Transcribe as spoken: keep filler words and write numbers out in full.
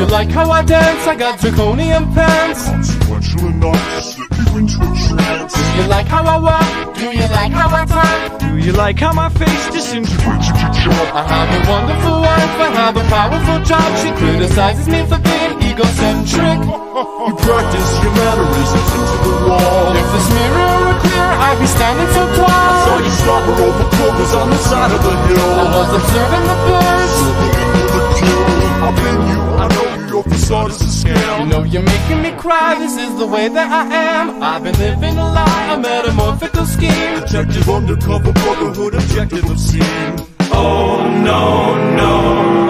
you like how I dance? I got draconian pants. Consequential enough to slip you into a trance. Do you like how I walk? Do you like how I talk? Do you like how my face disintegrates your job? I have a wonderful wife, I have a powerful job. She criticizes me for being egocentric. You practice your mannerisms into the wall. If this mirror were clear, I'd be standing so tall. Saw you slobber over clovers on the side of the hill. I was observing the birds. With a kill, I've been you, I know you, your facade is a scam. You know you're making me cry, this is the way that I am. I've been living a lie, a metamorphical scheme. Detective undercover brotherhood, objective obscene. Oh no, no.